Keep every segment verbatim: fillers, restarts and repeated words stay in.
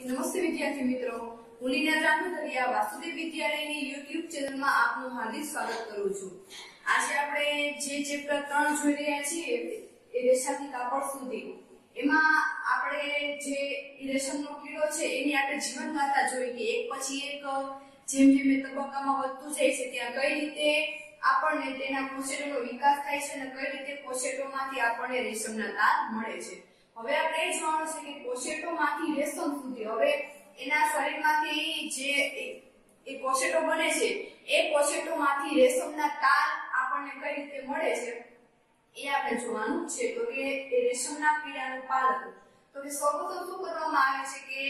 નમસ્તે વિદ્યાર્થી મિત્રો, હું લીના જામનગરિયા વાસુદેવ વિદ્યાલયની યુટ્યુબ ચેનલમાં આપનું હાર્દિક સ્વાગત કરું છું। આજે આપણે જે ચેપ્ટર ત્રણ જોઈ રહ્યા છીએ એ રેશમથી કાપડ સુધી, એમાં આપણે જે રેશમનો કીડો છે એની આપણે જીવન ગાથા જોઈ કે એક પછી એક જેમ જેમ એ તબક્કામાં વધતું જાય છે ત્યાં કઈ રીતે આપણને તેના કોષેટોનો વિકાસ થાય છે અને કઈ રીતે કોષેટોમાંથી આપણને રેશમના તાર મળે છે। હવે આપણે એ જોવાનું છે કે કોષેટોમાંથી રેશમ સુધી, હવે એના શરીરમાંથી જે એ કોષેટો બને છે એ કોષેટોમાંથી રેશમના તાર આપણને કઈ રીતે મળે છે એ આપણે જોવાનું છે। તો કે એ રેશમના કીડાનું પાલન, તો કે સૌપ્રથમ શું કરવામાં આવે છે કે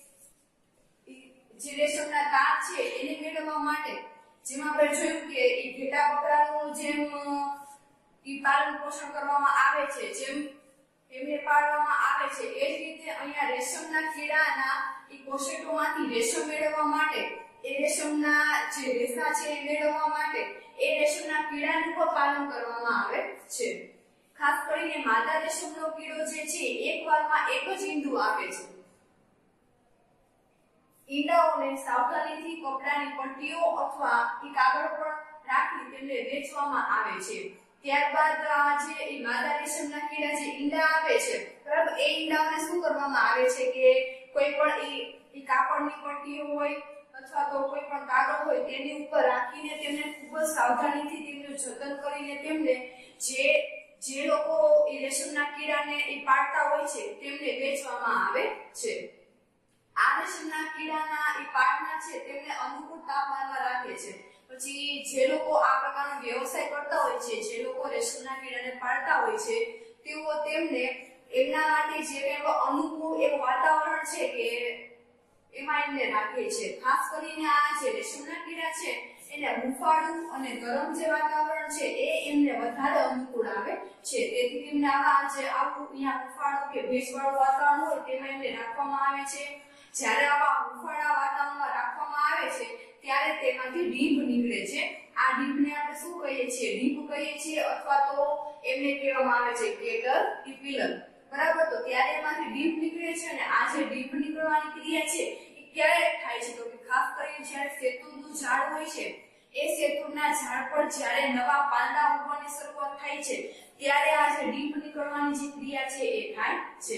જે રેશમના તાર છે એને મેળવવા માટે જેમ આપણે જોયું કે એ ઘેટા બકરાનું જેમ ઈ પાલન પોષણ કરવામાં આવે છે, જેમ એમને પાળવામાં આવે છે, એ જ રીતે અહીંયા રેશમના કીડાના ઈ કોષેટોમાંથી રેશમ મેળવવા માટે, એ રેશમના જે રેસા છે એ મેળવવા માટે એ રેશમના કીડાનું પણ પાલન કરવામાં આવે છે। ખાસ કરીને માદા રેશમનો કીડો જે છે એક વારમાં એક જ ઈંડું આપે છે। ઈંડાઓને સાવધાનીથી કપડાની પટ્ટીઓ અથવા ઈ કાગળ પર રાખી તેમને વેચવામાં આવે છે। ત્યારબાદ આ જે માદા રેશમના કીડા જે ઈંડા આપે છે, બરાબર, એ ઈંડાઓને શું કરવામાં આવે છે કે કોઈ પણ ઈ કાપડની પટ્ટીઓ હોય અથવા તો કોઈ પણ કાગળ હોય તેની ઉપર રાખીને તેમને ખૂબ જ સાવધાનીથી તેમનું જતન કરીને તેમને જે જે લોકો એ રેશમના કીડાને એ પાળતા હોય છે તેમને વેચવામાં આવે છે। આ રેશમના કીડાના એ પાળના છે તેમને અનુકૂળ તાપમાનમાં રાખે છે। પછી જે લોકો આ પ્રકારનો વ્યવસાય કરતા હોય છે, જે લોકો રેશમના કીડાને પાળતા હોય છે, તેઓ તેમને એમના માટે જે કંઈ અનુકૂળ એવું વાતાવરણ છે કે એમાં એમને રાખે છે। ખાસ કરીને આ જે રેશમના કીડા છે એને હૂંફાળું અને ગરમ જે વાતાવરણ છે એ એમને વધારે અનુકૂળ આવે છે, તેથી તેમને આવા જે આવું અહીંયા હૂંફાળું કે ભેજવાળું વાતાવરણ હોય તેમાં એમને રાખવામાં આવે છે। જ્યારે આવા હૂંફાળા વાતાવરણમાં રાખવામાં આવે છે ત્યારે તેમાંથી ડીંભ નીકળે છે। આ ડીંભને આપણે શું કહીએ છીએ? ડીંભ કહીએ છીએ, અથવા તો એમને કહેવામાં આવે છે કેટરપિલર, બરાબર। તો ત્યારે એમાંથી ડીંભ નીકળે છે અને આ જે ડીંભ નીકળવાની ક્રિયા છે એ ક્યારે થાય છે? તો કે ખાસ કરીને જ્યારે શેતુરનું ઝાડ હોય છે, એ શેતુરના ઝાડ પર જ્યારે નવા પાંદડા ઉગવાની શરૂઆત થાય છે ત્યારે આ જે ડીંભ નીકળવાની જે ક્રિયા છે એ થાય છે।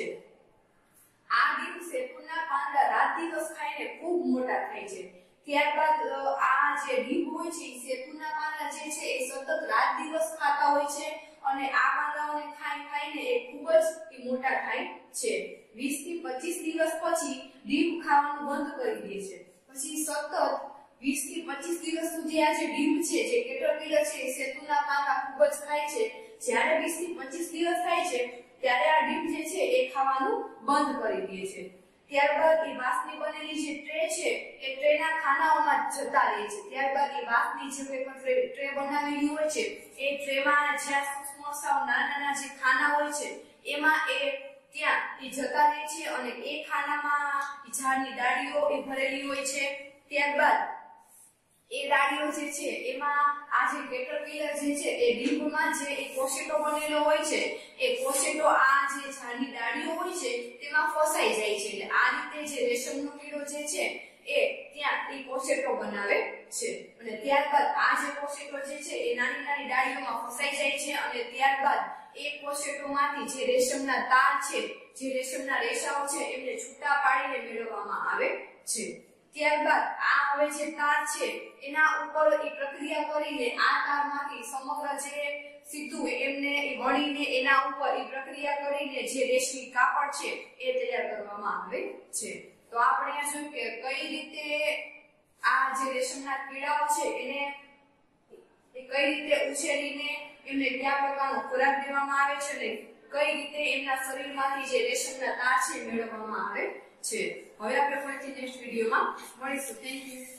આ ડીંભ શેતુરના પાંદડા રાત દિવસ ખાઈને ખૂબ મોટા થાય છે। ત્યારબાદ આ જે ડીંભ હોય છે શેતુના પાંદડા જે છે એ સતત રાત દિવસ ખાતા હોય છે અને આ પાંદડાઓને ખાઈ ખાઈને એ ખૂબ જ મોટા થાય છે। વીસ થી પચીસ દિવસ પછી ડીંભ ખાવાનું બંધ કરી દે છે। પછી સતત વીસ થી પચીસ દિવસ સુધી આ જે ડીંભ છે, જે કેટરપિલર છે, એ શેતુના પાંદડા ખૂબ જ ખાય છે। જ્યારે વીસ થી પચીસ દિવસ થાય છે ત્યારે આ ડીંભ જે છે એ ખાવાનું બંધ કરી દે છે। ત્યારબાદ એ વાંસની બનેલી જે ટ્રે છે એ ટ્રેના ખાનાઓમાં જતા રહે છે। ત્યારબાદ એ વાંસની જે કોઈ પણ ટ્રે બનાવેલી હોય છે એ ટ્રેમાં જ્યાં સૂક્ષ્મ સાવ નાના નાના જે ખાના હોય છે એમાં એ ત્યાં એ જતા રહે છે અને એ ખાનામાં ઝાડની ડાળીઓ એ ભરેલી હોય છે। ત્યારબાદ એ ડાળીઓ જે છે એમાં આ જે કેટરપિલર જે છે એ ડીંભમાં જે એ કોષેટો બનેલો હોય છે એ કોષેટો આ જે ઝાડની ડાળીઓ હોય છે તેમાં ફસાઈ જાય છે। એટલે આ રીતે જે રેશમનો કીડો જે છે એ ત્યાં એ કોષેટો બનાવે છે અને ત્યારબાદ આ જે કોષેટો જે છે એ નાની નાની ડાળીઓમાં ફસાઈ જાય છે અને ત્યારબાદ એ કોષેટોમાંથી જે રેશમના તાર છે, જે રેશમના રેસાઓ છે એમને છૂટા પાડીને મેળવવામાં આવે છે। ત્યારબાદ આ હવે જે તાર છે એના ઉપર એ પ્રક્રિયા કરીને આ તારમાંથી સમગ્ર જે સીધું એમને વળીને એના ઉપર એ પ્રક્રિયા કરીને જે રેશમી કાપડ છે એ તૈયાર કરવામાં આવે છે। તો આપણે અહીંયા જોયું કે કઈ રીતે આ જે રેશમના કીડાઓ છે એને એ કઈ રીતે ઉછેરીને એમને કયા પ્રકારનો ખોરાક દેવામાં આવે છે અને કઈ રીતે એમના શરીરમાંથી જે રેશમના તાર છે મેળવવામાં આવે છે। હવે આપણે ફરીથી નેક્સ્ટ વિડીયોમાં મળીશું। Thank you.